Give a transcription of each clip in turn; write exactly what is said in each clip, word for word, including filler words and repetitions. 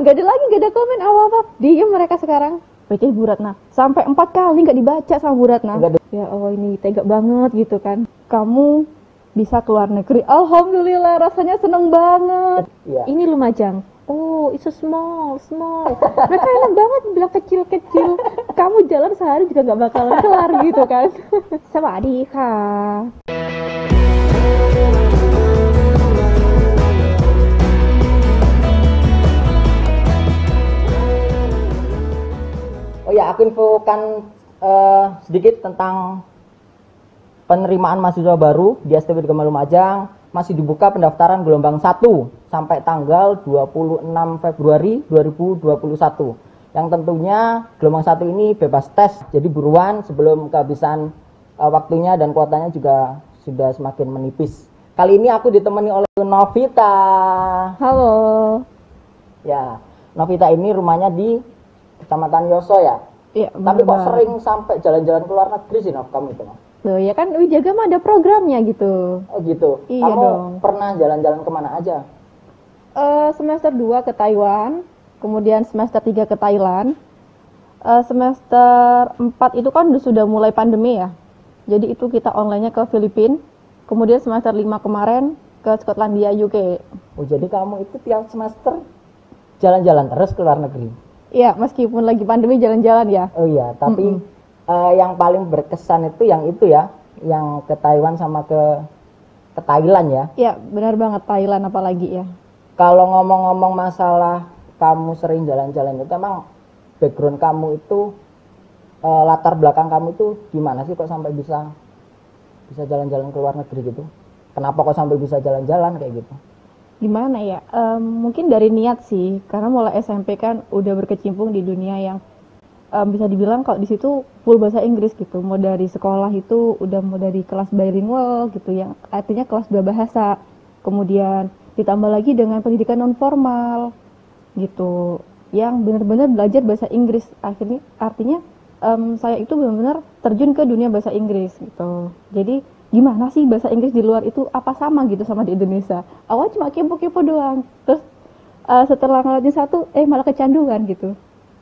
Gak ada lagi, gak ada komen apa-apa. Diem mereka sekarang. Bacain Bu Ratna. Sampai empat kali gak dibaca sama Bu Ratna. Ya Allah, ini tega banget gitu kan. Kamu bisa keluar negeri. Alhamdulillah, rasanya seneng banget. Iya. Ini Lumajang. Oh, it's so small, small. Mereka enak banget bilang kecil-kecil. Kamu jalan sehari juga gak bakalan kelar gitu kan. Sawadika. Oh ya, aku infokan uh, sedikit tentang penerimaan mahasiswa baru di S T B Gema Lumajang. Masih dibuka pendaftaran gelombang satu sampai tanggal dua puluh enam Februari dua ribu dua puluh satu. Yang tentunya gelombang satu ini bebas tes, jadi buruan sebelum kehabisan uh, waktunya, dan kuotanya juga sudah semakin menipis. Kali ini aku ditemani oleh Novita. Halo. Ya, Novita ini rumahnya di Kecamatan Yoso ya. Iya, Tapi kok bener. sering sampai jalan-jalan ke luar negeri sih, Nov, kamu itu, Nov? Loh, ya kan Wijagama ada programnya gitu. Oh gitu. Iya Kamu dong. pernah jalan-jalan kemana aja? Eh, semester dua ke Taiwan, kemudian semester tiga ke Thailand. Eh, semester empat itu kan sudah mulai pandemi ya. Jadi itu kita online-nya ke Filipina. Kemudian semester lima kemarin ke Skotlandia, U K. Oh, jadi kamu itu tiap semester jalan-jalan terus ke luar negeri? Iya, meskipun lagi pandemi jalan-jalan ya. Oh iya, tapi Mm-mm. uh, yang paling berkesan itu yang itu ya, yang ke Taiwan sama ke ke Thailand ya. Iya, benar banget, Thailand apalagi ya. Kalau ngomong-ngomong masalah kamu sering jalan-jalan itu, emang background kamu itu, uh, latar belakang kamu itu gimana sih kok sampai bisa bisa jalan-jalan ke luar negeri gitu? Kenapa kok sampai bisa jalan-jalan kayak gitu? Gimana ya? Em, mungkin dari niat sih, karena mulai S M P kan udah berkecimpung di dunia yang em, bisa dibilang kalau di situ full bahasa Inggris gitu. Mau dari sekolah itu udah mau dari kelas bilingual gitu, yang artinya kelas dua bahasa. Kemudian ditambah lagi dengan pendidikan non formal gitu, yang benar-benar belajar bahasa Inggris. Akhirnya artinya em, saya itu benar-benar terjun ke dunia bahasa Inggris gitu. Jadi gimana sih bahasa Inggris di luar itu, apa sama gitu sama di Indonesia? Awal cuma kepo-kepo doang, terus uh, setelah ngeliatin satu, eh malah kecanduan gitu.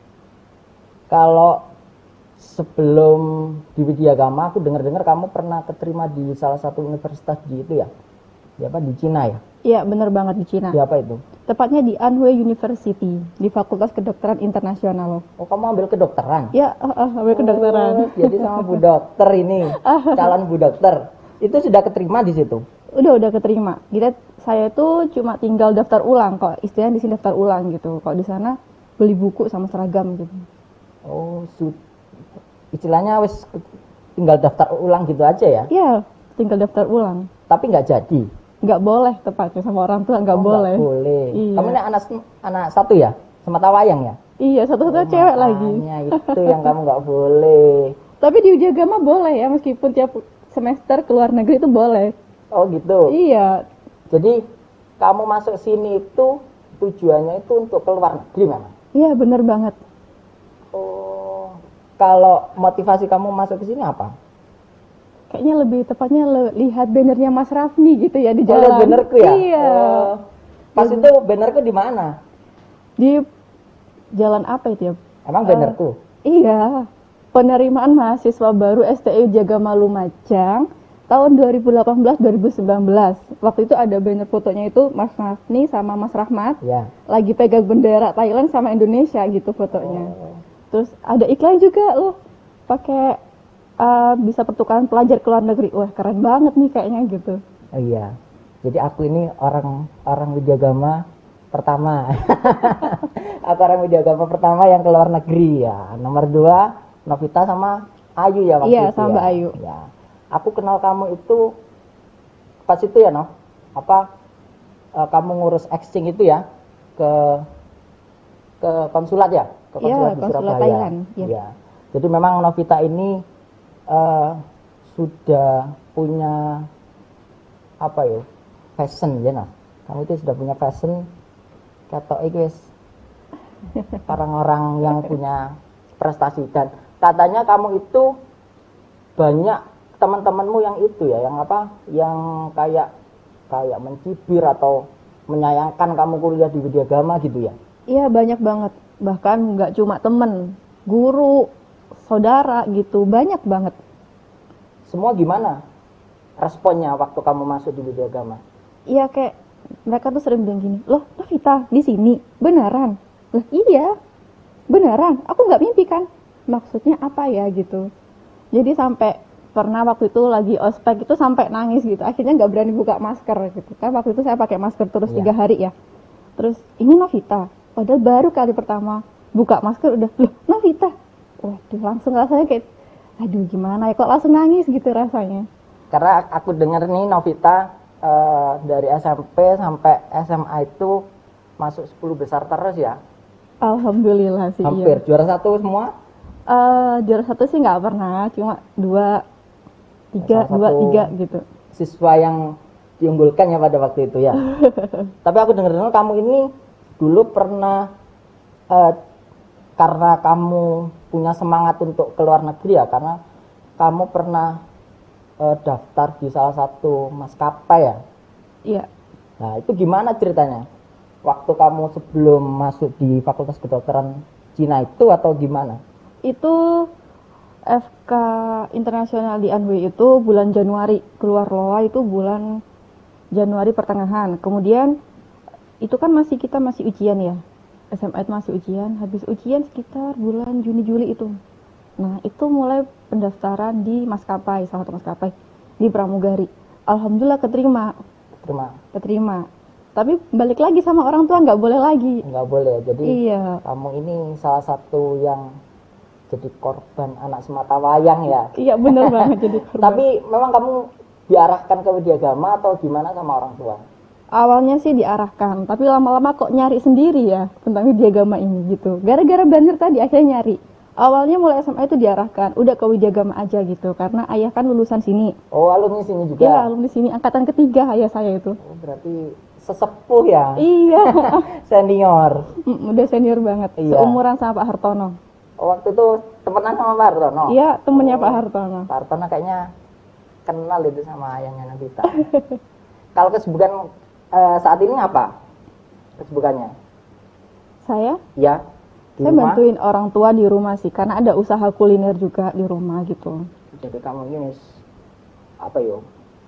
Kalau sebelum di Widyagama, aku dengar-dengar kamu pernah keterima di salah satu universitas di itu ya, di apa, di Cina ya? Iya, bener banget, di Cina. Di apa itu? Tepatnya di Anhui University, di Fakultas Kedokteran Internasional. Oh, kamu ambil kedokteran? Ya, uh, uh, ambil kedokteran. Oh, jadi sama Bu Dokter ini, calon Bu Dokter. Itu sudah keterima di situ? Udah, udah keterima. Kita, saya itu cuma tinggal daftar ulang, kok istilahnya di sini daftar ulang gitu. Kalau di sana beli buku sama seragam gitu. Oh, su istilahnya wis tinggal daftar ulang gitu aja ya? Iya, tinggal daftar ulang. Tapi nggak jadi? Nggak boleh tepatnya, sama orang tua nggak Oh, boleh. nggak boleh. Iya. Kamu ini anak anak satu ya? Sematawayang ya? Iya, satu-satu Oh, cewek lagi. makanya itu yang kamu nggak boleh. Tapi di Wijagama boleh ya, meskipun tiap semester ke luar negeri itu boleh. Oh gitu. Iya, Jadi kamu masuk sini itu tujuannya itu untuk keluar negeri memang? iya bener banget. Oh, kalau motivasi kamu masuk ke sini apa? Kayaknya lebih tepatnya le- lihat bannernya Mas Rafni gitu ya di Oh, jalan. lihat bannerku ya? Iya. Oh, pas itu bannerku di mana? Di jalan apa itu ya? Emang Eh, bannerku? Iya. Penerimaan mahasiswa baru S T I Wijagama Lumajang tahun dua ribu delapan belas dua ribu sembilan belas. Waktu itu ada banner fotonya itu Mas Rafni sama Mas Rahmat Ya. lagi pegang bendera Thailand sama Indonesia gitu fotonya. Oh. Terus ada iklan juga loh, pakai uh, bisa pertukaran pelajar ke luar negeri. Wah, keren banget nih kayaknya gitu. Oh iya. Jadi aku ini orang orang Widyagama pertama. Aku orang Widyagama pertama yang ke luar negeri ya. Nomor dua Novita sama Ayu ya waktu Iya, itu sama ya. Mbak Ayu. Ya. Aku kenal kamu itu pas itu ya, Nov. Apa eh, kamu ngurus exchange itu ya ke ke konsulat ya? Ke Iya, konsulat di konsulat Surabaya. Thailand, iya. Ya. Jadi memang Novita ini eh, sudah punya apa ya? Fashion ya, Nov. Kamu itu sudah punya fashion ketok iki wis orang-orang yang punya prestasi, dan katanya kamu itu banyak teman-temanmu yang itu ya, yang apa, yang kayak kayak mencibir atau menyayangkan kamu kuliah di Widyagama gitu ya? Iya banyak banget, bahkan nggak cuma temen, guru, saudara gitu, banyak banget. Semua gimana responnya waktu kamu masuk di Widyagama? Iya kayak mereka tuh sering bilang gini, loh Novita di sini beneran? Lah iya beneran, aku nggak mimpi kan? Maksudnya apa ya gitu. Jadi sampai pernah waktu itu lagi ospek itu sampai nangis gitu, akhirnya nggak berani buka masker gitu kan, waktu itu saya pakai masker terus Iya. tiga hari ya. Terus ini Novita, padahal baru kali pertama buka masker udah loh Novita, waduh langsung rasanya kayak aduh gimana ya kok langsung nangis gitu rasanya. Karena aku dengar nih Novita eh, dari S M P sampai S M A itu masuk sepuluh besar terus ya. Alhamdulillah sih. Hampir Iya. juara satu semua. Eh, juara satu sih nggak pernah, cuma dua, tiga, Salah dua, satu tiga gitu. Siswa yang diunggulkan ya pada waktu itu ya. Tapi aku dengar-dengar kamu ini dulu pernah eh, karena kamu punya semangat untuk keluar negeri ya, karena kamu pernah eh, daftar di salah satu maskapai ya. Iya. Nah itu gimana ceritanya? Waktu kamu sebelum masuk di Fakultas Kedokteran Cina itu atau gimana? Itu F K internasional di Anhui itu bulan Januari, keluar loa itu bulan Januari pertengahan. Kemudian itu kan masih kita masih ujian ya. S M A itu masih ujian, habis ujian sekitar bulan Juni Juli itu. Nah, itu mulai pendaftaran di maskapai, salah satu maskapai di pramugari. Alhamdulillah keterima, Terima. keterima. Tapi balik lagi sama orang tua nggak boleh lagi. Nggak boleh. Jadi Iya. kamu ini salah satu yang jadi korban anak semata wayang ya. Iya bener banget jadi korban. Tapi memang kamu diarahkan ke Widyagama atau gimana sama orang tua? Awalnya sih diarahkan, tapi lama-lama kok nyari sendiri ya tentang Widyagama ini gitu. Gara-gara banjir tadi akhirnya nyari. Awalnya mulai S M A itu diarahkan, udah ke Widyagama aja gitu, karena ayah kan lulusan sini. Oh alumni sini juga? Iya, alumni sini, angkatan ketiga ayah saya itu. Oh, berarti sesepuh ya? Iya, Senior. Mm, udah senior banget, Iya. seumuran sama Pak Hartono. Oh, waktu itu temenan sama Pak Hartono? Iya, temennya Oh, Pak Hartono. Pak Hartono kayaknya kenal itu sama ayahnya Nabita. Kalau kesibukan eh, saat ini apa? Kesibukannya? Saya, Ya, di saya rumah. bantuin orang tua di rumah sih, karena ada usaha kuliner juga di rumah gitu. Jadi kamu ini apa yo?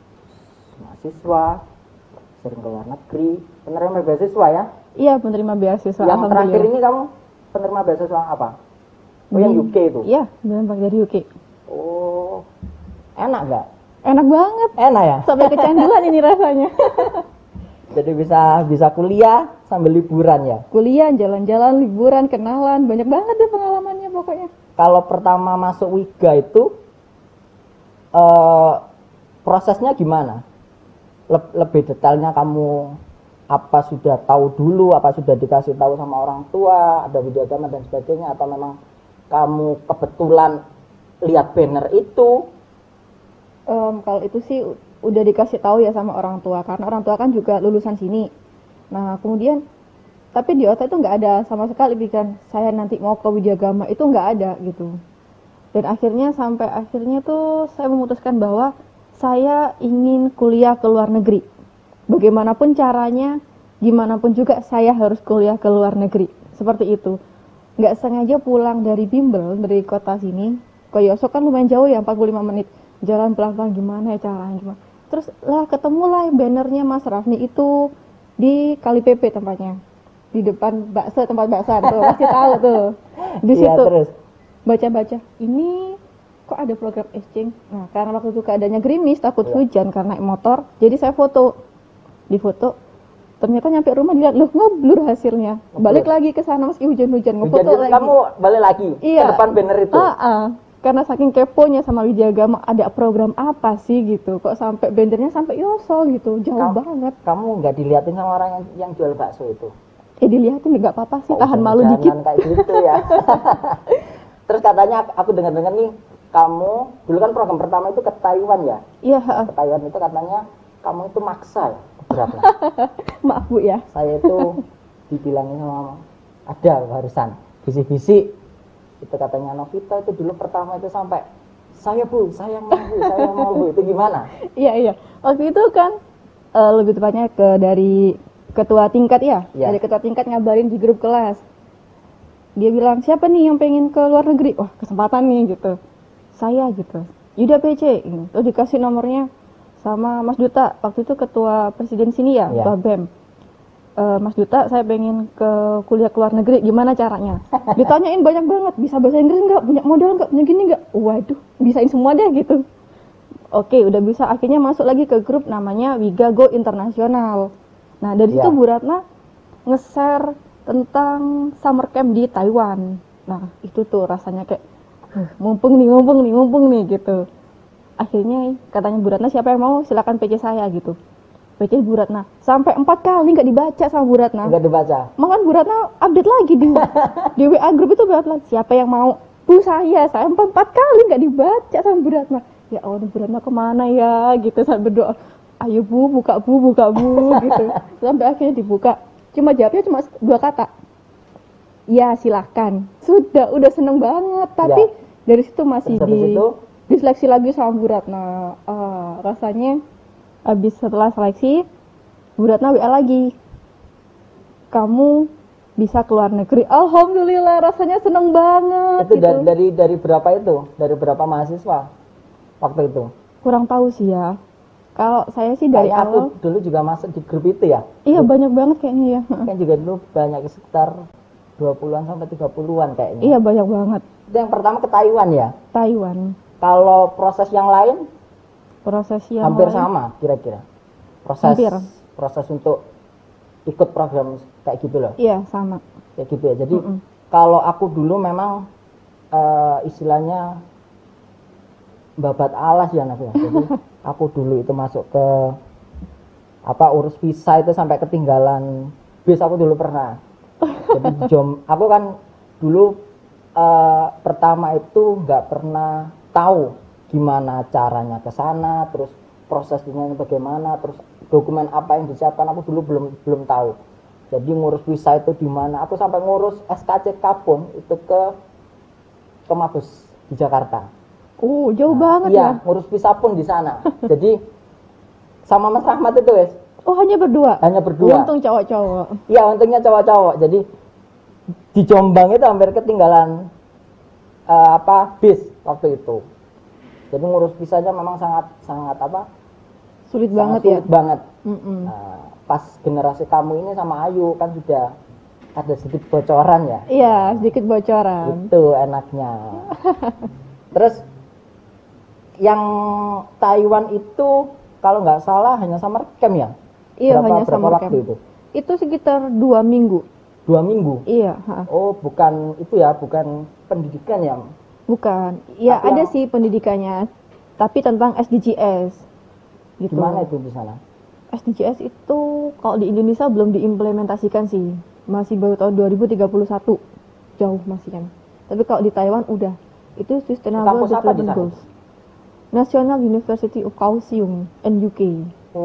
Mahasiswa, sering ke luar negeri, penerima beasiswa ya? Iya, penerima beasiswa. Yang terakhir Alhamdulillah. ini kamu penerima beasiswa apa? Oh, yang U K itu? Iya, benar dari U K. Oh, enak nggak? Enak banget. Enak ya? Sampai kecanduan ini rasanya. Jadi bisa bisa kuliah sambil liburan ya? Kuliah, jalan-jalan, liburan, kenalan, banyak banget deh pengalamannya pokoknya. Kalau pertama masuk Wiga itu eh, prosesnya gimana? Leb- lebih detailnya kamu apa sudah tahu dulu, apa sudah dikasih tahu sama orang tua, ada Widyagama dan sebagainya, atau memang kamu kebetulan lihat banner itu? Em, kalau itu sih u- udah dikasih tahu ya sama orang tua, karena orang tua kan juga lulusan sini. Nah kemudian, tapi di otak itu nggak ada sama sekali pikiran saya nanti mau ke Widyagama, itu nggak ada gitu. Dan akhirnya sampai akhirnya tuh saya memutuskan bahwa saya ingin kuliah ke luar negeri. Bagaimanapun caranya, gimana pun juga saya harus kuliah ke luar negeri. Seperti itu. Nggak sengaja pulang dari Bimbel, dari kota sini, ke Yoso kan lumayan jauh ya, empat puluh lima menit. Jalan pelan-pelan gimana ya caranya, gimana. Terus lah ketemulah bannernya Mas Rafni itu di Kali P P tempatnya. Di depan bakso, tempat bakso tuh, pasti tahu tuh. Di Iya, situ terus baca-baca, ini kok ada program exchange. Nah, karena waktu itu keadaannya gerimis, takut Iya. hujan karena naik motor, jadi saya foto. Di foto, ternyata nyampe rumah dilihat, loh ngeblur hasilnya. Ngeblur. Balik lagi ke sana meski hujan-hujan, Hujan ngefoto terus lagi. kamu balik lagi Iya. ke depan banner itu? Ah, ah. Karena saking keponya sama Widyagama, ada program apa sih gitu, kok sampai bannernya sampai Yosol gitu, jauh Kamu- banget. Kamu nggak diliatin sama orang yang, yang jual bakso itu? Eh dilihatin nggak apa-apa sih, Oh, tahan malu jangan-jangan dikit. kayak gitu ya. Terus katanya aku dengar-dengar nih, kamu dulu kan program pertama itu ke Taiwan ya? Iya, ah. Ke Taiwan itu katanya kamu itu maksa ya? Berapa? Maaf Bu ya. Saya itu dibilangin sama ada barusan bisik-bisik itu katanya Novita itu dulu pertama itu sampai saya Bu, saya mau Bu, saya mau Bu, itu gimana? Iya iya. Waktu itu kan eh, lebih tepatnya ke dari ketua tingkat ya, Iya. ada ketua tingkat ngabarin di grup kelas. Dia bilang, siapa nih yang pengen ke luar negeri? Wah, kesempatan nih gitu. Saya gitu. Yuda P C, gitu. Terus dikasih nomornya sama Mas Duta. Waktu itu ketua presiden sini ya, Iya. Ketua B E M. "E, Mas Duta, saya pengen ke kuliah ke luar negeri, gimana caranya?" Ditanyain banyak banget, bisa bahasa Inggris nggak? Punya modal nggak? Punya gini nggak? Waduh, bisain semua deh gitu. Oke, udah bisa. Akhirnya masuk lagi ke grup namanya Wiga Go Internasional. Nah, dari situ Iya. Bu Ratna nge-share tentang summer camp di Taiwan. Nah, itu tuh rasanya kayak "Huh, mumpung nih, mumpung nih, mumpung nih gitu." Akhirnya katanya Bu Ratna, siapa yang mau silakan P C saya gitu. P C Bu Ratna sampai empat kali nggak dibaca sama Bu Ratna. Enggak dibaca. Malah Bu Ratna update lagi di di W A grup itu, Bu Ratna, siapa yang mau? Bu saya, saya empat, empat kali nggak dibaca sama Bu Ratna. Ya Allah, Bu Ratna kemana ya gitu, saat berdoa, ayo Bu, buka Bu, buka Bu gitu. Sampai akhirnya dibuka. Cuma jawabnya cuma dua kata. Ya silahkan. Sudah, udah seneng banget. Tapi Ya. dari situ masih Terus habis di itu? diseleksi lagi sama Bu Ratna. Ah, rasanya habis setelah seleksi, Bu Ratna W A lagi. Kamu bisa keluar negeri. Alhamdulillah, rasanya seneng banget Itu gitu. dari, dari dari berapa itu? Dari berapa mahasiswa waktu itu? Kurang tahu sih ya. Kalau saya sih dari Kayaknya aku awal, dulu juga masuk di grup itu ya. iya banyak banget kayaknya ya. Kan juga dulu banyak, sekitar dua puluhan sampai tiga puluhan kayaknya. Iya banyak banget. Itu yang pertama ke Taiwan ya. Taiwan. Kalau proses yang lain Proses yang hampir lain- sama kira-kira. Proses Hampir. proses untuk ikut program kayak gitu loh. Iya sama. Kayak gitu ya. Jadi Mm-mm. kalau aku dulu memang eh, istilahnya babat alas ya Naf ya. Jadi aku dulu itu masuk ke apa urus visa itu sampai ketinggalan bis, aku dulu pernah. Jadi jom aku kan dulu eh, pertama itu nggak pernah tahu gimana caranya ke sana, terus prosesnya bagaimana, terus dokumen apa yang disiapkan, aku dulu belum belum tahu. Jadi ngurus visa itu di mana, aku sampai ngurus S K C K pun itu ke ke Mabes di Jakarta. Oh jauh Nah, banget iya, ya. ngurus visa pun di sana. Jadi sama Mas Rahmat itu wes Oh hanya berdua. hanya berdua. Untung cowok-cowok. Iya, untungnya cowok-cowok. Jadi di Jombang itu hampir ketinggalan eh, apa bis waktu itu. Jadi ngurus visanya memang sangat sangat apa? Sulit sangat banget ya. sulit banget. Mm-mm. Nah, pas generasi kamu ini sama Ayu kan sudah ada sedikit bocoran ya. Iya sedikit bocoran. Itu enaknya. Terus yang Taiwan itu kalau nggak salah hanya summer camp ya? Iya berapa, hanya berapa summer waktu camp. itu? Itu sekitar dua minggu. Dua minggu. Iya. Ha. Oh, bukan itu ya, bukan pendidikan ya? Bukan. Ya Tapi ada yang- sih pendidikannya. Tapi tentang S D G S. Gitu. Gimana itu di sana? S D G S itu kalau di Indonesia belum diimplementasikan sih. Masih baru tahun dua ribu tiga puluh satu. Jauh masih kan. Tapi kalau di Taiwan udah. Itu Sustainable Kampus apa di Development sana? Goals. National University of Kaohsiung, N U K.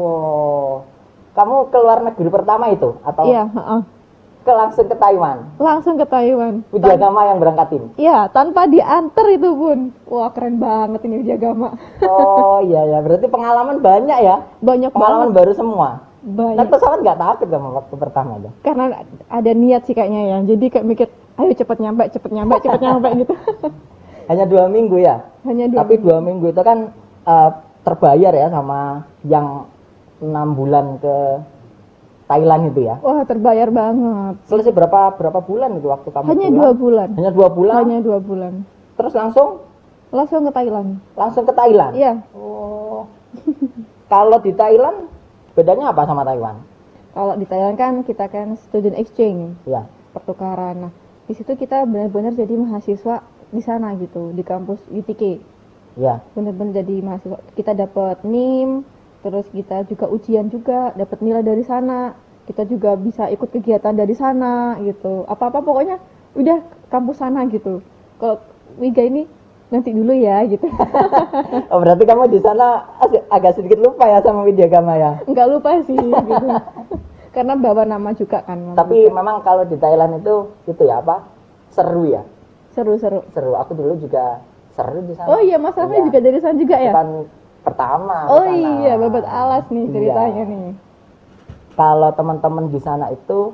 Wow, kamu ke luar negeri pertama itu atau Iya, heeh. ke langsung ke Taiwan? Langsung ke Taiwan. Widyagama yang berangkatin. Iya, tanpa diantar itu pun. Wah, keren banget ini Widyagama. Oh iya ya, berarti pengalaman banyak ya? Banyak Pengalaman banget. baru semua. Banyak. Naik pesawat nggak takut kamu waktu pertama itu? Karena ada niat sih kayaknya ya. Jadi kayak mikir, ayo cepet nyampe, cepet nyampe, cepet nyampe gitu. Hanya dua minggu ya? Hanya dua Tapi dua minggu itu kan eh, terbayar ya sama yang enam bulan ke Thailand itu ya? Wah, terbayar banget. Selesai berapa berapa bulan itu waktu kamu Hanya pulang? dua bulan. Hanya dua bulan? Hanya dua bulan. Terus langsung Langsung ke Thailand. langsung ke Thailand? Iya. Oh. Kalau di Thailand bedanya apa sama Taiwan? Kalau di Thailand kan kita kan student exchange, Ya. pertukaran. Nah, di situ kita benar-benar jadi mahasiswa di sana gitu, di kampus U T K. Ya. Benar-benar jadi mahasiswa. Kita dapat N I M, terus kita juga ujian juga, dapat nilai dari sana. Kita juga bisa ikut kegiatan dari sana gitu. Apa-apa pokoknya udah kampus sana gitu. Kalau Wiga ini nanti dulu ya gitu. Oh, berarti kamu di sana ag- agak sedikit lupa ya sama Widyagama ya. Nggak lupa sih gitu. Karena bawa nama juga kan. nama Tapi juga. memang kalau di Thailand itu itu ya apa? Seru ya. Seru-seru. Seru. Aku dulu juga seru di sana. Oh iya, Mas Raffi Iya. juga dari sana juga ya? Bukan pertama. Oh ke sana. iya, babat alas nih Iya. ceritanya nih. kalau teman-teman di sana itu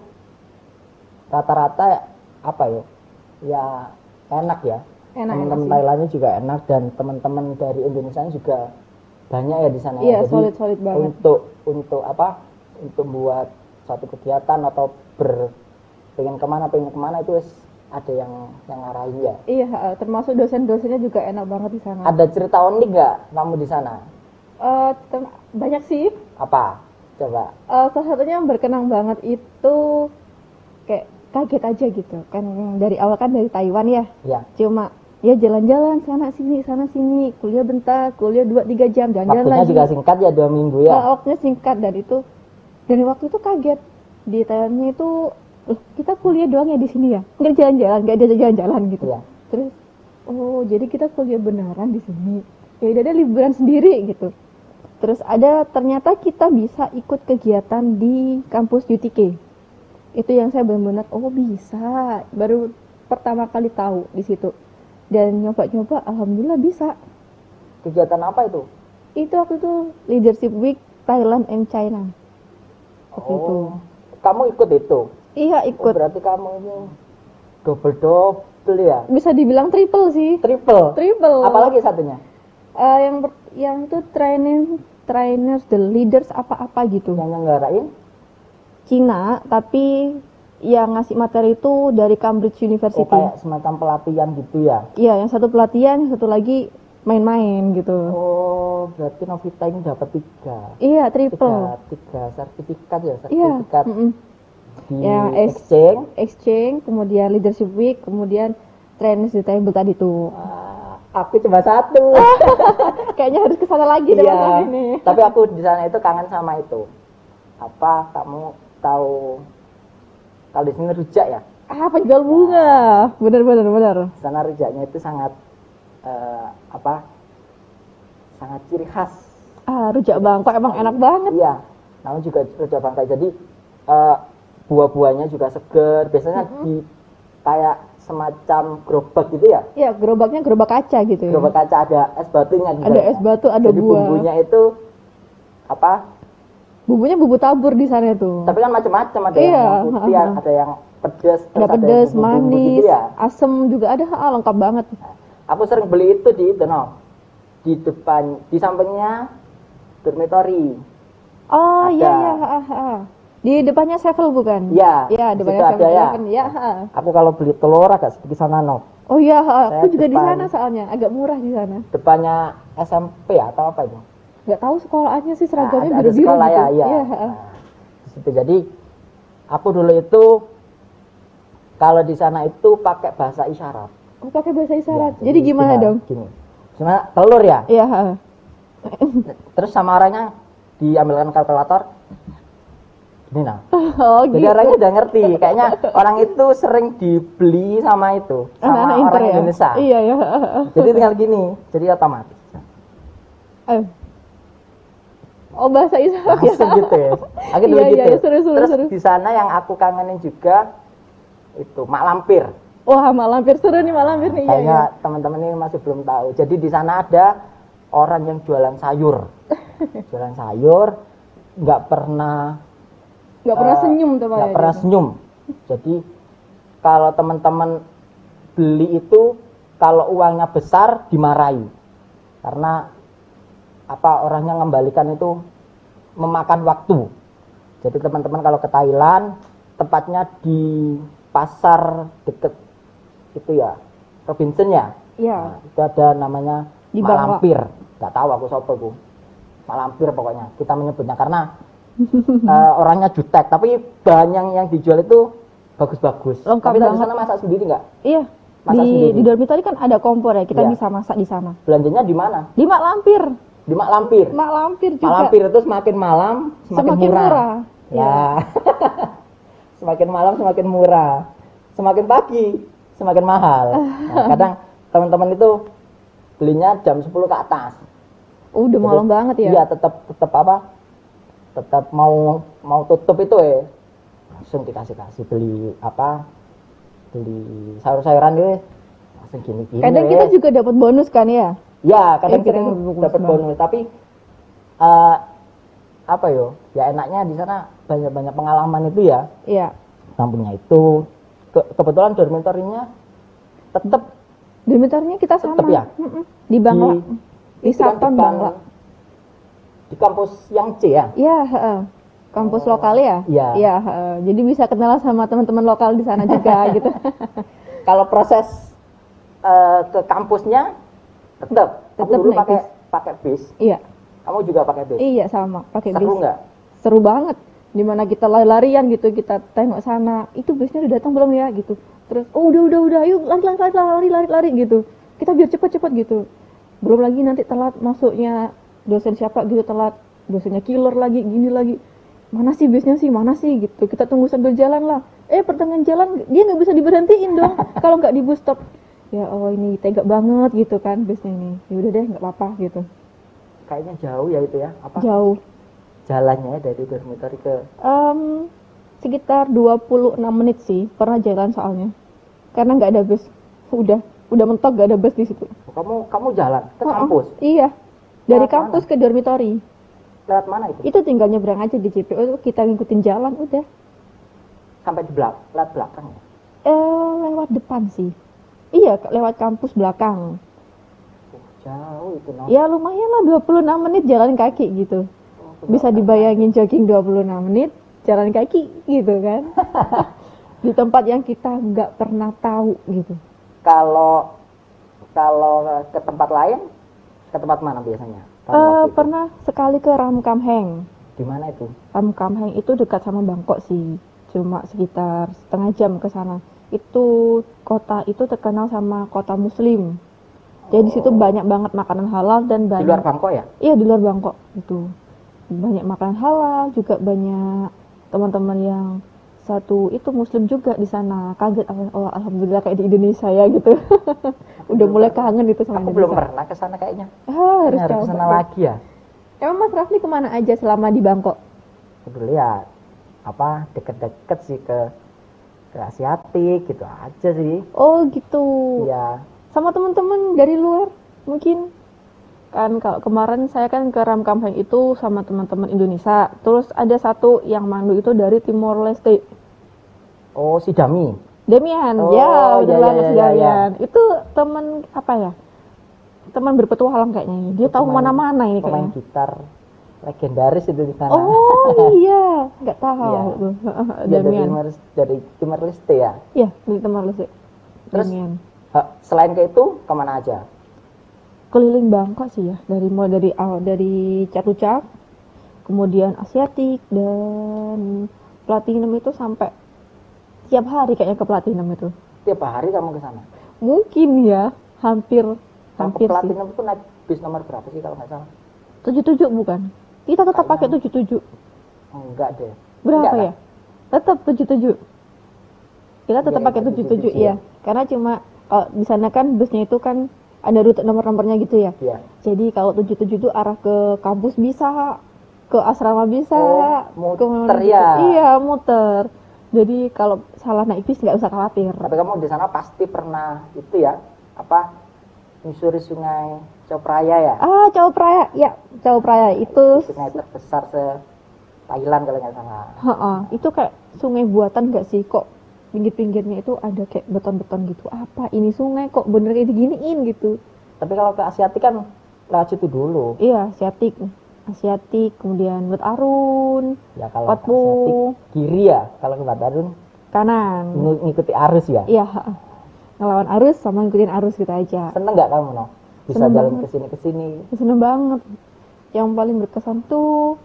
rata-rata apa ya? Ya enak ya. Enak, Teman-teman enak sih. Thailandnya juga enak dan teman-teman dari Indonesia juga banyak ya di sana. Iya, Jadi solid-solid banget. untuk untuk apa? Untuk buat suatu kegiatan atau ber pengen kemana pengen kemana itu wis ada yang yang ngarahin ya. Iya, eh, termasuk dosen-dosennya juga enak banget di sana. Ada cerita unik nggak kamu di sana? Eh, tem- banyak sih. Apa? Coba. Eh, salah satunya yang berkenang banget itu kayak kaget aja gitu. Kan dari awal kan dari Taiwan ya. Ya. Cuma ya jalan-jalan sana sini sana sini, kuliah bentar, kuliah dua tiga jam, jalan-jalan Waktunya lagi. juga singkat ya, dua minggu ya. Nah, waktunya singkat dan itu dan waktu itu kaget di Thailandnya itu "Loh, kita kuliah doang ya di sini ya, nggak jalan-jalan, nggak ada jalan-jalan gitu." Iya. Terus oh jadi kita kuliah beneran di sini, ya udah ada liburan sendiri gitu. Terus ada ternyata kita bisa ikut kegiatan di kampus U T K, itu yang saya benar-benar oh bisa, baru pertama kali tahu di situ dan nyoba-nyoba alhamdulillah bisa. Kegiatan apa itu? Itu waktu itu Leadership Week Thailand and China waktu itu. Oh, kamu ikut itu? Iya Oh, ikut. berarti kamu ini double double ya? Bisa dibilang triple sih. Triple. Triple. Apalagi satunya? Eh, yang ber- yang itu training trainers the leaders apa-apa gitu. Yang nyenggarain? Cina, tapi yang ngasih materi itu dari Cambridge Oh, University. kayak semacam pelatihan gitu ya? Iya, yang satu pelatihan, yang satu lagi main-main gitu. Oh, berarti Novita ini dapat tiga. Iya, Tiga, triple. tiga sertifikat ya? Iya. Sertifikat mm-mm. di Yang ex- exchange. Exchange, kemudian Leadership Week, kemudian trainers the table tadi tuh. Ah, aku cuma satu. Kayaknya harus ke sana lagi deh Iya, Mas ini. tapi aku di sana itu kangen sama itu. Apa kamu tahu kalau di sini rujak ya? Ah, penjual bunga. Bener bener bener. Di sana rujaknya itu sangat eh, apa? Sangat ciri khas. Ah, rujak Bangkok emang enak banget. Iya, namun juga rujak Bangkai. Jadi eh, buah-buahnya juga seger. Biasanya di kayak semacam gerobak gitu ya. Iya, gerobaknya gerobak kaca gitu ya. Gerobak kaca ada es batunya gitu. Ada es batu, ada Jadi buah. bumbunya itu apa? Bumbunya bumbu tabur di sana tuh. Tapi kan macam-macam, ada Iya, yang putih, ha-ha. ada yang pedas, Ada terus yang pedas, bumbu-bumbu manis, gitu ya. asem juga ada, ah, lengkap banget. Aku sering beli itu di itu no, di depan, di sampingnya dormitory. Oh Ada. iya iya, ah, ah. Di depannya Sevel bukan? Iya, Iya, di depannya situ ada ya. Sevel ya. ah. Aku kalau beli telur agak sedikit sana no. Oh iya, ah, aku Saya juga di depan. sana soalnya, agak murah di sana. Depannya S M P atau apa itu? Nggak tahu sekolahnya sih seragamnya Nah, ada, ada biru-biru sekolah gitu. ya, iya. Iya, ah. Nah, di situ. Jadi aku dulu itu kalau di sana itu pakai bahasa isyarat. Oh, pakai bahasa isyarat. Ya, Jadi gimana dong? Gini. Cuma telur ya. Iya, ah. Terus sama orangnya diambilkan kalkulator. Gini nah. Oh Jadi gitu. orangnya udah ngerti. Kayaknya orang itu sering dibeli sama itu, sama Anak-anak inter orang ya? Indonesia. Iya, iya. ah, ah. Jadi tinggal gini, jadi otomatis. Eh. Oh, bahasa isyarat ya. Langsung gitu ya. Aku dulu Iya, gitu. iya, iya, seru, seru, Terus seru. di sana yang aku kangenin juga itu mak lampir. Wah, mak lampir seru nih, mak lampir nih. Iya, Kayaknya iya. teman-teman ini masih belum tahu. Jadi di sana ada orang yang jualan sayur. Jualan sayur, nggak pernah Nggak pernah eh, senyum tuh Pak. nggak ya, pernah gitu. senyum. Jadi kalau teman-teman beli itu kalau uangnya besar dimarahi karena apa orangnya ngembalikan itu memakan waktu. Jadi teman-teman kalau ke Thailand tepatnya di pasar deket itu ya Robinson ya. Iya. Nah, itu ada namanya Di mak Bangka. lampir. Nggak tahu aku sopo ku. Mak lampir pokoknya kita menyebutnya karena eh, orangnya jutek tapi bahan yang yang dijual itu bagus-bagus. Lengkap Tapi di banget. sana masak sendiri nggak? Iya. Masak Di sendiri. di dormitory kan ada kompor ya, kita Iya. bisa masak di sana. Belanjanya di mana? Di mak lampir. Di mak lampir. Mak lampir juga. Mak lampir itu semakin malam semakin, Semakin murah. murah. Ya. Semakin malam semakin murah. Semakin pagi semakin mahal. Nah, kadang teman-teman itu belinya jam sepuluh ke atas. Oh, udah malam banget ya. Iya, tetap tetap apa? Tetap mau mau tutup itu ya. Langsung dikasih-kasih beli apa? Beli sayur-sayuran gitu. Langsung gini-gini. Kadang ya. kita juga dapat bonus kan ya. Ya, kadang Eh, kita sering dapat bonus dapat banget. bonus, tapi eh, apa yo? Ya enaknya di sana banyak-banyak pengalaman itu ya. Iya. Sampingnya itu ke- kebetulan dormitorinya tetap Dormitornya kita sama. Tetep ya? Mm-mm. Di Bangla. di Di itu kan Saton depan- Bangla. di kampus yang C ya. Iya, heeh. Kampus Oh, lokal ya? iya. Iya, heeh. Jadi bisa kenal sama teman-teman lokal di sana juga gitu. Kalau proses eh, ke kampusnya tetap Tetep aku dulu naik pakai bis. pakai bis. Iya. Kamu juga pakai bis. Iya, sama, pakai bis. Seru nggak? Seru banget. Dimana kita lari-larian gitu, kita tengok sana, itu bisnya udah datang belum ya gitu. Terus, oh udah udah udah, yuk lari lari lari lari lari lari gitu. Kita biar cepet-cepet gitu. Belum lagi nanti telat masuknya dosen siapa gitu telat, dosennya killer lagi, gini lagi. Mana sih bisnya sih, mana sih gitu. Kita tunggu sambil jalan lah. Eh pertengahan jalan dia nggak bisa diberhentiin dong kalau nggak di bus stop. Ya oh ini tega banget gitu kan bisnya ini. Ya udah deh nggak apa-apa gitu. Kayaknya jauh ya itu ya. Apa? Jauh. Jalannya dari dormitory ke Em, sekitar dua puluh enam menit sih pernah jalan soalnya karena nggak ada bus udah udah mentok nggak ada bus di situ. kamu kamu jalan ke Oh, oh, kampus. iya dari Lewat kampus ke dormitori Lewat mana itu? itu tinggal nyebrang aja di J P O kita ngikutin jalan udah. Sampai di belakang, lewat belakang ya. eh lewat depan sih iya ke- lewat kampus belakang Oh, jauh itu no. ya lumayan lah dua puluh enam menit jalan kaki gitu Oh, bisa dibayangin jogging dua puluh enam menit jalan kaki gitu kan di tempat yang kita nggak pernah tahu gitu. Kalau kalau ke tempat lain, ke tempat mana biasanya? Kamu Eh, waktu itu? pernah sekali ke Ramkamheng. Di mana itu? Ramkamheng itu dekat sama Bangkok sih, cuma sekitar setengah jam ke sana. Itu kota itu terkenal sama kota Muslim. Jadi di situ banyak banget makanan halal dan Di banyak. luar Bangkok ya? Iya di luar Bangkok itu banyak makanan halal juga banyak teman-teman yang satu itu Muslim juga di sana. Kaget oh alhamdulillah kayak di Indonesia ya gitu. Udah mulai kangen itu sama Aku belum Indonesia. pernah ke sana kayaknya. Ah, harus Kayaknya harus ke sana coba. lagi ya. Emang Mas Rafli kemana aja selama di Bangkok? Dulu ya apa deket-deket sih ke ke Asiatik gitu aja sih. Oh gitu. Iya. Sama teman-teman dari luar mungkin. Kan kalau kemarin saya kan ke Ramkamheng itu sama teman-teman Indonesia. Terus ada satu yang mandu itu dari Timor Leste. Oh, si Dami. Demian, Oh, ya, iya, udah iya, banget iya, si iya, Damian. Itu teman apa ya? Teman berpetualang kayaknya. ini. Dia tahu Pemain- mana-mana ini Pemain kayaknya. gitar legendaris itu di sana. Oh iya, nggak tahu Iya. tuh. Dia dari Damian. Timor, dari Timor Leste ya. Iya, dari Timor Leste. Terus? Damian. Ha, selain ke itu kemana aja? Keliling Bangkok sih ya, dari mulai dari awal dari Chatuchak, kemudian Asiatik dan Platinum itu sampai tiap hari kayaknya ke Platinum itu. Tiap hari kamu ke sana. Mungkin ya, hampir Kalau ke hampir sih. Platinum itu naik bis nomor berapa sih kalau nggak salah? tujuh puluh tujuh bukan? Kita tetap pakai Kayaknya. tujuh puluh tujuh. Oh, enggak deh. Berapa Enggak, ya? Tetap tujuh puluh tujuh. Kita tetap Iya, pakai iya, tujuh puluh tujuh tujuh puluh tujuh, iya. Karena cuma kalau di sana kan busnya itu kan ada rute nomor-nomornya gitu ya. Iya. Jadi kalau tujuh puluh tujuh itu arah ke kampus bisa, ke asrama bisa, Oh, ke muter mana ya? gitu. Iya, muter. Jadi kalau salah naik bis nggak usah khawatir. Tapi kamu di sana pasti pernah itu ya, apa menyusuri sungai Copraya ya? Ah, Chao Phraya. Ya, Chao Phraya itu Sungai terbesar se Thailand kalau nggak salah. heeh, itu kayak sungai buatan nggak sih? Kok pinggir-pinggirnya itu ada kayak beton-beton gitu. Apa ini sungai kok bener kayak diginiin gitu. Tapi kalau ke Asiatik kan lewat situ dulu. Iya, Asiatik. Asiatik, kemudian Lut Arun, Ya kalau ke Watpu, Asiatik kiri ya, kalau ke Batarun kanan. ng- ngikuti arus ya. Iya, heeh. Ngelawan arus sama ngikutin arus gitu aja. Seneng nggak kamu no? Bisa Seneng jalan banget. ke sini ke sini. Seneng banget. Yang paling berkesan tuh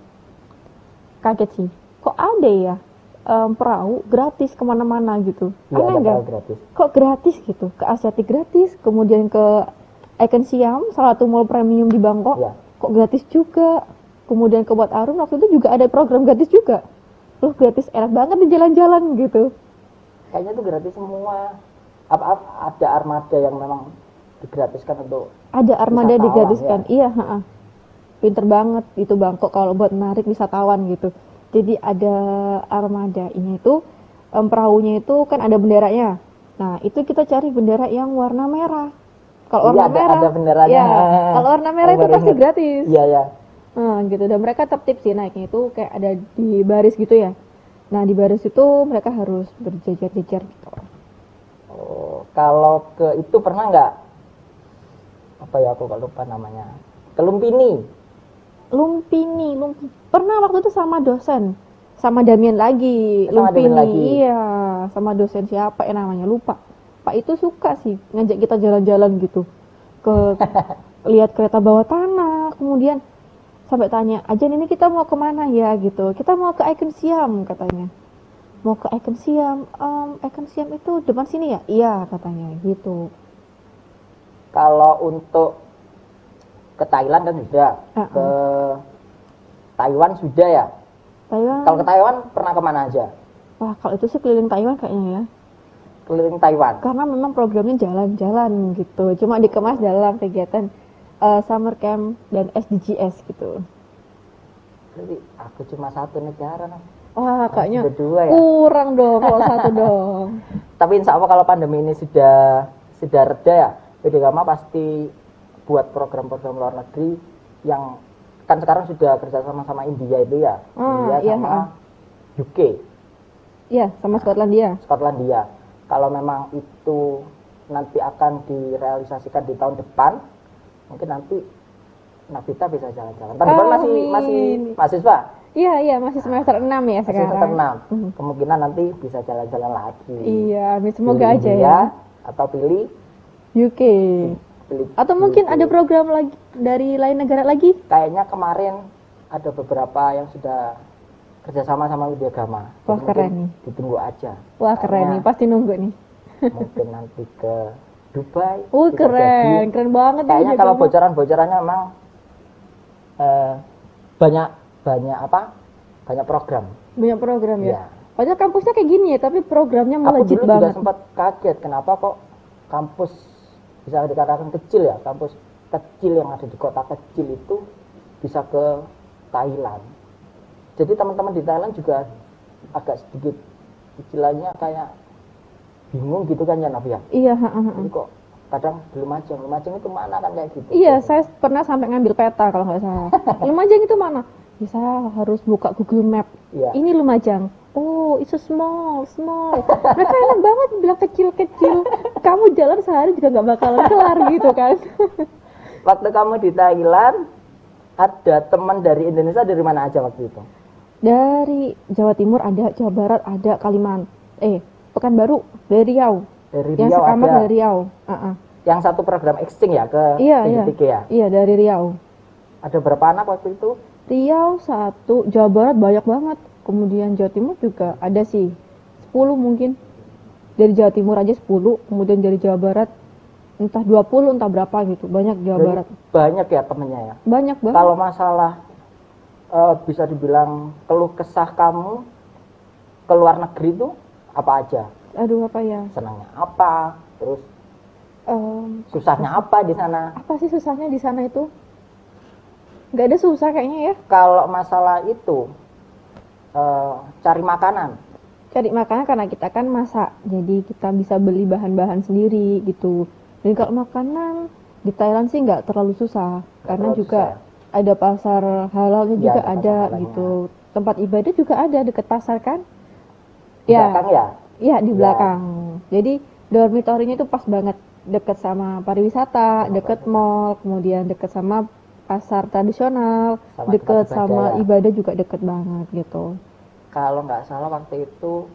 kaget sih. Kok ada ya em, perahu gratis kemana-mana gitu? Iya, Aneh ada nggak? perahu gratis. Kok gratis gitu? Ke Asiatik gratis, kemudian ke Icon Siam, salah satu mall premium di Bangkok, Iya. kok gratis juga. Kemudian ke Wat Arun waktu itu juga ada program gratis juga. Loh gratis enak banget di jalan-jalan gitu. Kayaknya tuh gratis semua. Apa, apa ada armada yang memang digratiskan untuk Ada armada Wisatawan, digratiskan. Iya, heeh. Pinter banget itu Bangkok kalau buat menarik wisatawan gitu. Jadi ada armada ini itu em, perahunya itu kan ada benderanya. Nah, itu kita cari bendera yang warna merah. Kalau Iya, warna ada- merah, ada benderanya. ya, kalau warna merah Aku itu baru pasti ingat. gratis. Iya ya. Nah, gitu. Dan mereka tertib sih naiknya itu kayak ada di baris gitu ya. Nah, di baris itu mereka harus berjejer-jejer gitu. Oh, kalau ke itu pernah nggak? Apa ya, aku kalau lupa namanya. Ke Lumpini. Lumpini, Lumpini. Pernah waktu itu sama dosen. Sama Damian lagi, Sama Lumpini. Damian lagi. Iya, sama dosen siapa ya namanya, lupa. Pak itu suka sih ngajak kita jalan-jalan gitu. Ke lihat kereta bawah tanah, kemudian sampai tanya, "Ajan ini kita mau kemana ya?" gitu. "Kita mau ke Icon Siam," katanya. "Mau ke Icon Siam, um, Icon Siam itu depan sini ya?" "Iya," katanya gitu. Kalau untuk ke Thailand kan sudah, Uh-uh. ke Taiwan sudah ya. Taiwan. Kalau ke Taiwan pernah kemana aja? Wah, kalau itu sih keliling Taiwan kayaknya ya. Keliling Taiwan. Karena memang programnya jalan-jalan gitu. Cuma dikemas dalam kegiatan uh, summer camp dan S D G S gitu. Jadi aku cuma satu negara, nah. Wah, kayaknya berdua ya. kurang dong kalau satu dong. Tapi insya Allah kalau pandemi ini sudah sudah reda ya, P D Gama pasti buat program-program luar negeri yang kan sekarang sudah kerjasama sama India itu ya, Ah, India iya, sama ah. U K, Iya, sama Skotlandia. Skotlandia. Kalau memang itu nanti akan direalisasikan di tahun depan, mungkin nanti Nabita bisa jalan-jalan. Tahun depan masih Amin. masih mahasiswa, Iya, iya, masih semester enam ya masih sekarang. semester enam. Mhm. Kemungkinan nanti bisa jalan-jalan lagi. Iya, amin. Semoga Pilih aja India, ya. atau pilih U K. pilih Atau mungkin U K. ada program lagi dari lain negara lagi? Kayaknya kemarin ada beberapa yang sudah kerjasama sama Widya Gama. Wah, Jadi keren mungkin nih. ditunggu aja. Wah, keren Kayaknya nih, pasti nunggu nih. mungkin nanti ke Dubai. Uh, bisa keren, jadi. keren banget nih. Kayaknya Widya kalau Gama. bocoran-bocorannya memang eh, banyak banyak apa? Banyak program. Banyak program ya. Iya. Padahal kampusnya kayak gini ya, tapi programnya Aku melejit dulu juga banget. sempat kaget kenapa kok kampus bisa dikatakan kecil ya, kampus kecil yang ada di kota kecil itu bisa ke Thailand. Jadi teman-teman di Thailand juga agak sedikit istilahnya kayak bingung gitu kan ya, Nabi ya. Iya, ha, ha, ha. Jadi kok kadang Lumajang, Lumajang itu mana kan kayak gitu. Iya, saya pernah sampai ngambil peta kalau nggak salah. Lumajang itu mana? Ya, saya harus buka Google Map. Iya. Ini Lumajang. Oh, it's a small, small. Mereka enak banget bilang kecil-kecil. Kamu jalan sehari juga nggak bakalan kelar gitu kan. Waktu kamu di Thailand, ada teman dari Indonesia dari mana aja waktu itu? Dari Jawa Timur ada, Jawa Barat ada, Kalimantan. Eh, Pekanbaru dari Riau. Dari Yang Riau sekamar ada. dari Riau. Uh-uh. Yang satu program exchange ya ke Iya, iya. P D T K ya? Iya, dari Riau. Ada berapa anak waktu itu? Riau satu, Jawa Barat banyak banget. Kemudian Jawa Timur juga ada sih. sepuluh mungkin. Dari Jawa Timur aja sepuluh, kemudian dari Jawa Barat entah dua puluh, entah berapa gitu. Banyak Jawa Jadi Barat. banyak ya temennya ya? Banyak banget. Kalau masalah eh, bisa dibilang keluh kesah kamu ke luar negeri itu apa aja? Aduh, apa ya? Senangnya apa? Terus Em, susahnya apa di sana? apa sih susahnya di sana itu? Nggak ada susah kayaknya ya. Kalau masalah itu eh, cari makanan. Cari makanan karena kita kan masak, jadi kita bisa beli bahan-bahan sendiri gitu. Dan kalau makanan di Thailand sih nggak terlalu susah, karena terlalu juga susah. ada pasar halalnya Ya, juga ada pasar ada halalnya. gitu. Tempat ibadah juga ada dekat pasar kan? Di belakang ya? Iya di Ya. belakang. Jadi dormitorinya itu pas banget, dekat sama pariwisata, Sama dekat mall, kemudian dekat sama pasar tradisional, Sama dekat tempat ibadah sama ya. ibadah juga dekat banget gitu. Kalau nggak salah waktu itu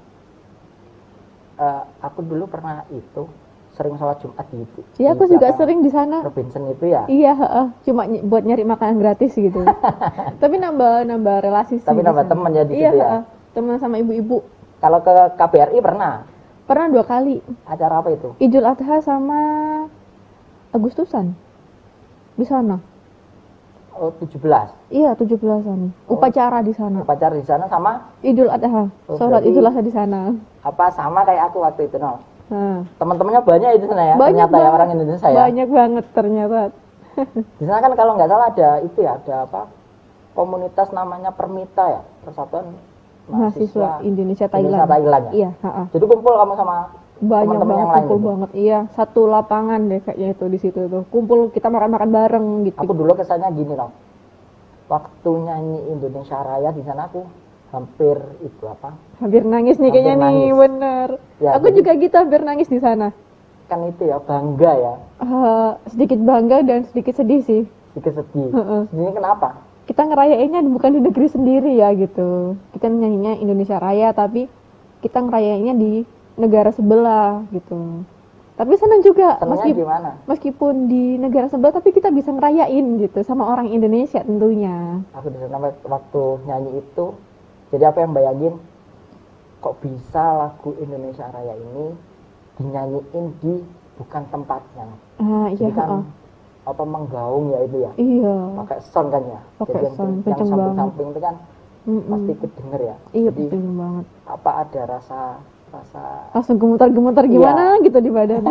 eh, aku dulu pernah itu sering sholat Jumat di itu. Iya, aku juga sering di sana. Robinson itu ya. Iya, heeh. Cuma ny- buat nyari makanan gratis gitu. Tapi nambah nambah relasi sih. Tapi di nambah sana. temen ya di Iya, situ ya. heeh. Temen sama ibu-ibu. Kalau ke K B R I pernah Pernah dua kali. acara apa itu? Idul Adha sama Agustusan. Di sana. Oh, tujuh belas. Iya, tujuh belasan. Oh. Upacara di sana. Upacara di sana sama Idul Adha. Oh, Sholat berarti- Idul Adha di sana. apa sama kayak aku waktu itu, no? Nah, Teman-temannya banyak itu sana ya. banyak Ternyata ya banget. orang Indonesia ya. Banyak banget ternyata. Di sana kan kalau nggak salah ada itu ya, ada apa? Komunitas namanya Permita ya, Persatuan Mahasiswa Indonesia Thailand. Indonesia Thailand ya. Iya, heeh. Jadi kumpul kamu sama Banyak teman-teman banget, yang lain kumpul gitu? banget. Iya, satu lapangan deh kayaknya itu di situ tuh. Kumpul kita makan-makan bareng gitu. Aku dulu kesannya gini loh. waktu nyanyi Indonesia Raya di sana aku hampir itu apa? Hampir nangis nih Hampir kayaknya nih, nangis. bener. Ya, Aku jadi- juga gitu hampir nangis di sana. Kan itu ya bangga ya, Eh, sedikit bangga dan sedikit sedih sih. sedikit sedih. Heeh. Ini kenapa? Kita ngerayainnya bukan di negeri sendiri ya gitu. Kita nyanyinya Indonesia Raya tapi kita ngerayainnya di negara sebelah gitu. Tapi senang juga Senangnya meski- gimana? meskipun di negara sebelah tapi kita bisa ngerayain gitu sama orang Indonesia tentunya. Aku di sana waktu nyanyi itu, jadi apa yang bayangin? Kok bisa lagu Indonesia Raya ini dinyanyiin di bukan tempatnya? Ah iya, Jadi kan heeh. apa menggaung ya itu ya? Iya. Pakai sound kan ya? Pakai Jadi yang, sound, yang kenceng samping-samping itu kan Mm-mm. pasti ikut denger ya. Iya, Jadi betul banget. apa ada rasa rasa Langsung gemetar-gemetar gimana gitu di badan.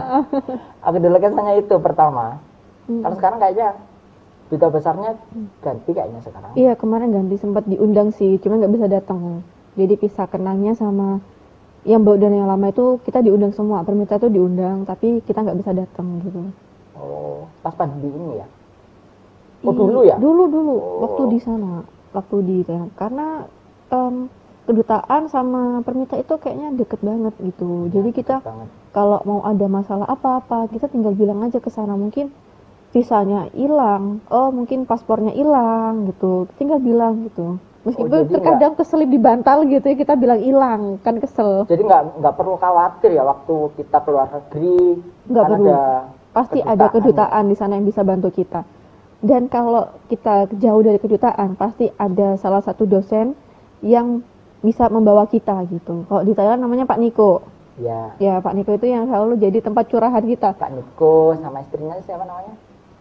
aku dulu kesannya itu pertama. Mm. Kalau sekarang kayaknya duta besarnya ganti kayaknya sekarang. Iya, kemarin ganti sempat diundang sih, cuma nggak bisa datang. Jadi pisah kenangnya sama yang baru dan yang lama itu kita diundang semua. Perminta tuh diundang, tapi kita nggak bisa datang gitu. Oh, pas pandemi ini ya? Oh Ih, dulu ya? Dulu dulu, Oh. waktu di sana, waktu di Thailand. Karena em, kedutaan sama perminta itu kayaknya deket banget gitu. Jadi kita Banget. kalau mau ada masalah apa-apa, kita tinggal bilang aja ke sana. Mungkin visanya hilang, oh mungkin paspornya hilang gitu. Tinggal bilang gitu. Meskipun jadi terkadang keselip di bantal gitu ya, kita bilang hilang, kan kesel. Jadi nggak nggak perlu khawatir ya waktu kita keluar negeri. Nggak kan perlu. ada Pasti kedutaan ada kedutaan di sana yang bisa bantu kita. Dan kalau kita jauh dari kedutaan, pasti ada salah satu dosen yang bisa membawa kita gitu. Kalau di Thailand namanya Pak Niko. Ya, Ya, Pak Niko itu yang selalu jadi tempat curahan kita. Kak Niko sama istrinya siapa namanya?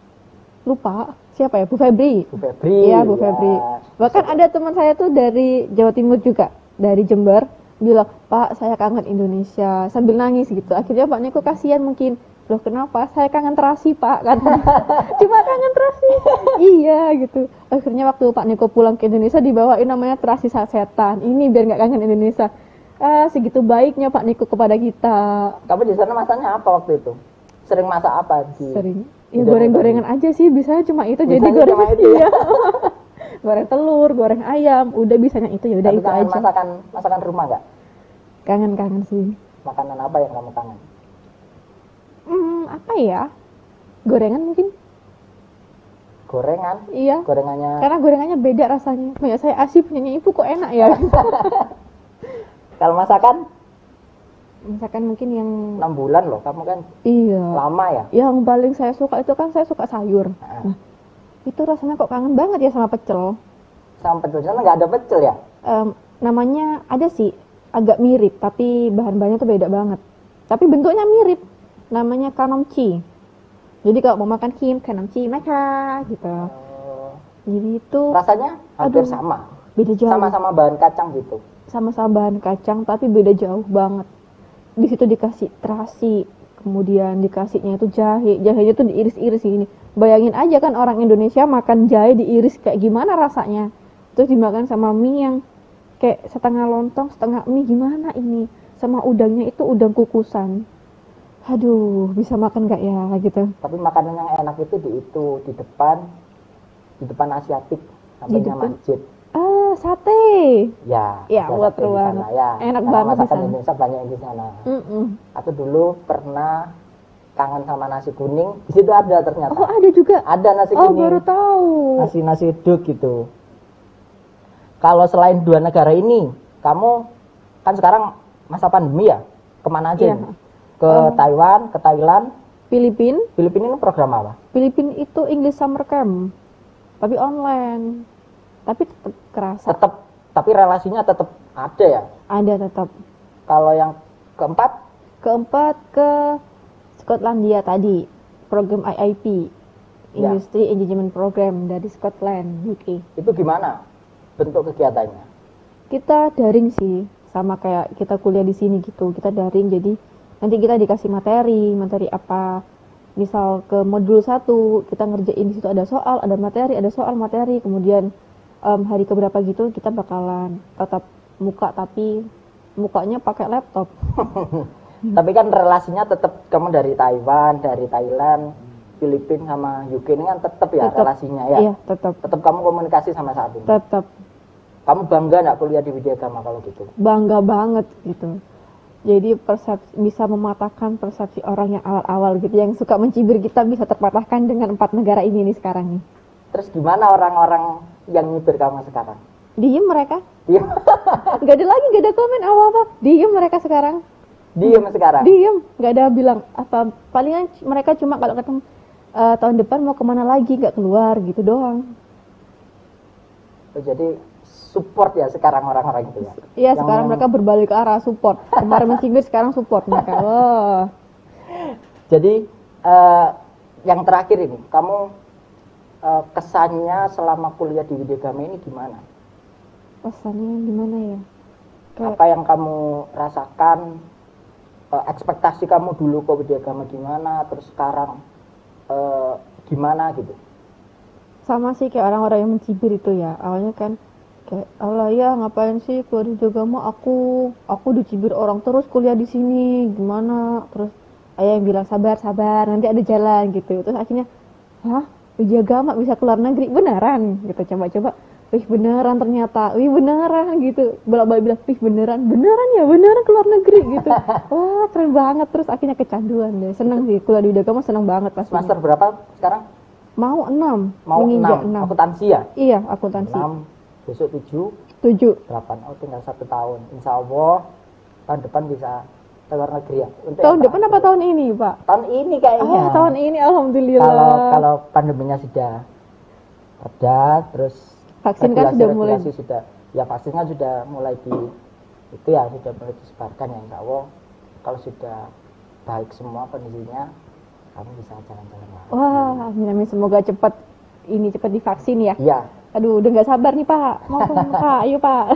Lupa siapa ya? Bu Febri. Bu Febri. Iya, Bu ya. Febri. Bahkan ada teman saya tuh dari Jawa Timur juga, dari Jember, bilang, "Pak, saya kangen Indonesia." Sambil nangis gitu. Akhirnya Pak Niko kasihan mungkin. Loh, kenapa? Saya kangen terasi, Pak. Kan. Cuma kangen terasi. Iya, gitu. Akhirnya waktu Pak Niko pulang ke Indonesia dibawain namanya terasi sasetan. Ini biar nggak kangen Indonesia. Ah, segitu baiknya Pak Niko kepada kita. Kamu di sana masaknya apa waktu itu? Sering masak apa di? Sering. Ya Udah goreng-gorengan aja sih, bisanya cuma itu. Jadi Bisanya goreng cuma itu ya? iya. Goreng telur, goreng ayam, udah bisanya itu ya udah Tapi itu kangen aja. masakan masakan rumah nggak? Kangen-kangen sih. Makanan apa yang kamu kangen? Hmm, apa ya? Gorengan mungkin? Gorengan? Iya. Gorengannya Karena gorengannya beda rasanya. Punya saya asyik, punyanya ibu kok enak ya. kalau masakan Misalkan mungkin yang enam bulan loh, kamu kan iya. lama ya? Yang paling saya suka itu kan saya suka sayur. Nah, Nah, itu rasanya kok kangen banget ya sama pecel. sama pecel sana nggak ada pecel ya? Em, namanya ada sih, agak mirip, tapi bahan-bahannya tuh beda banget. Tapi bentuknya mirip. Namanya kanomchi. Jadi kalau mau makan kim, kanomchi maka gitu. Oh, Jadi itu rasanya hampir Aduh. sama, beda jauh. sama-sama bahan kacang gitu. Sama-sama bahan kacang, tapi beda jauh banget. Di situ dikasih terasi, kemudian dikasihnya itu jahe. Jahenya tuh diiris-iris gini. Bayangin aja kan orang Indonesia makan jahe diiris kayak gimana rasanya. Terus dimakan sama mie yang kayak setengah lontong, setengah mie, gimana ini? Sama udangnya itu udang kukusan. Aduh, bisa makan gak ya gitu. Tapi makanan yang enak itu di itu di depan, di depan Asiatik, sampingnya depan? masjid. Ah, sate. Ya, Ya, ada buat sate di ruang. sana, ya. Enak Karena banget di masakan sana. Indonesia banyak yang di sana. Mm-mm. Aku dulu pernah kangen sama nasi kuning. Di situ ada ternyata. Oh, ada juga. Ada nasi Oh, kuning. baru tahu. Nasi nasi uduk gitu. Kalau selain dua negara ini, kamu kan sekarang masa pandemi ya, kemana aja? Iya. ini? Ke Taiwan, ke Thailand, Filipin. Filipina ini program apa? Filipin itu English Summer Camp. Tapi online. Tapi tetap kerasa. Tetap, tapi relasinya tetap ada ya. Ada tetap. Kalau yang keempat, Keempat ke Skotlandia tadi. Program I I P. Ya. Industry Engagement Program dari Scotland, U K. itu gimana bentuk kegiatannya? Kita daring sih. Sama kayak kita kuliah di sini gitu. Kita daring, jadi nanti kita dikasih materi. Materi apa? Misal ke modul satu, kita ngerjain di situ ada soal, ada materi, ada soal, materi. Kemudian em, hari keberapa gitu kita bakalan tatap muka, tapi mukanya pakai laptop. Tapi kan relasinya tetap kamu dari Taiwan, dari Thailand, Filipina sama U K ini kan tetap ya Tetep. relasinya ya. Iya, tetap. Tetap kamu komunikasi sama saat ini. Tetap Kamu bangga nggak kuliah di Widyagama kalau gitu? bangga banget gitu. Jadi persepsi bisa mematahkan persepsi orang yang awal-awal gitu, yang suka mencibir kita bisa terpatahkan dengan empat negara ini nih sekarang nih. Terus gimana orang-orang yang nyibir kamu sekarang? Diem mereka, Diem, nggak ada lagi, nggak ada komen apa-apa. Diem mereka sekarang, diem sekarang. diem, nggak ada bilang apa. Palingan c- mereka cuma kalau ketemu "Eh, tahun depan mau kemana lagi, nggak keluar gitu doang. Oh, jadi support ya sekarang orang-orang itu ya. Iya, Yang- sekarang mereka berbalik ke arah support. Kemarin mencibir, sekarang support mereka. Wah, Jadi eh, yang terakhir ini, kamu eh, kesannya selama kuliah di Widyagama ini gimana? pesannya gimana ya? Kayak Apa yang kamu rasakan? eh, ekspektasi kamu dulu ke Widyagama gimana? Terus sekarang eh, gimana gitu? sama sih kayak orang-orang yang mencibir itu ya. Awalnya kan kayak Allah ya ngapain sih keluar di Jogama, aku aku dicibir orang terus kuliah di sini gimana, terus ayah yang bilang sabar sabar nanti ada jalan gitu, terus akhirnya hah Jogama bisa keluar negeri beneran gitu, coba-coba wih beneran ternyata, wih beneran gitu, bolak-balik bilang wih beneran beneran ya beneran keluar negeri gitu. Wah keren banget, terus akhirnya kecanduan deh, seneng sih kuliah di Jogama, seneng banget pastinya. Semester berapa sekarang? Mau enam, Mau menginjak enam, akuntansi ya? Iya, akuntansi. enam, besok tujuh, Tujuh. delapan. Oh, tinggal satu tahun. Insya Allah tahun depan bisa ke luar negeri ya. Untuk Tahun yang depan apa terakhir. tahun ini, Pak? Tahun ini kayaknya. Oh, tahun ini alhamdulillah. Kalau kalau pandeminya sudah reda, terus Vaksin kan sudah mulai. regulasi sudah, ya vaksin kan sudah mulai di itu ya sudah mulai disebarkan ya Insya Allah. Kalau sudah baik semua kondisinya, kamu bisa jalan-jalan lagi. Wah, amin, amin. Semoga cepat ini cepat divaksin ya. Iya. Aduh, udah nggak sabar nih, Pak. Mau ke Pak, ayo, Pak.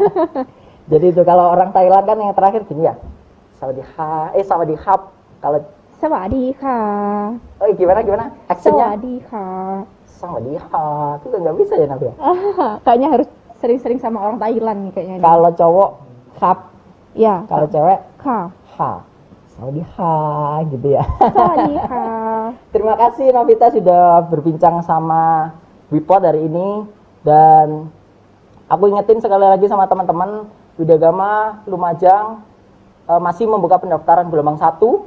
Jadi itu kalau orang Thailand kan yang terakhir gini ya. Sawadee ha, eh Sawadee hap. Kalau สวัสดีค่ะ oh gimana gimana? ส Actionnya วัสดีค่ะ Sawadee ha. Itu kan nggak bisa ya Nabi ya. Ah, kayaknya harus sering-sering sama orang Thailand nih kayaknya. nih. Kalau cowok hap, Ya, kalau cewek ค่ะ ha. Sawadee ha gitu ya. สวัสดีค่ะ Terima kasih Novita sudah berbincang sama Wipot hari ini, dan aku ingetin sekali lagi sama teman-teman, Widyagama Lumajang eh, masih membuka pendaftaran gelombang satu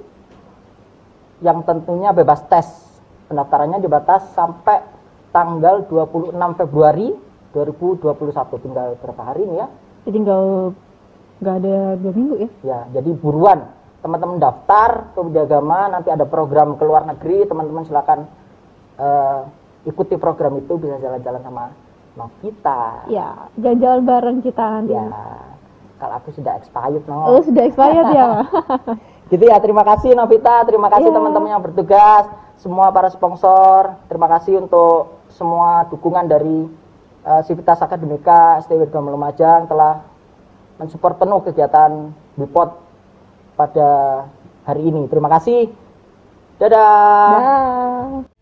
yang tentunya bebas tes. Pendaftarannya dibatas sampai tanggal dua puluh enam Februari dua ribu dua puluh satu, tinggal berapa hari ini ya? Jadi tinggal nggak ada dua minggu ya. Ya, jadi buruan teman-teman daftar ke Widyagama, nanti ada program ke luar negeri, teman-teman silakan eh, ikuti program itu, bisa jalan-jalan sama Novita. Ya, jalan-jalan bareng kita nanti. Ya, kalau aku sudah expired no. Oh, sudah expired ya, Pak? Gitu ya, terima kasih Novita, terima kasih Ya. teman-teman yang bertugas, semua para sponsor, terima kasih untuk semua dukungan dari eh, Sivitas Akademika S T W Widyagama Lumajang telah mensupport penuh kegiatan Wipot pada hari ini. Terima kasih. Dadah. Dah.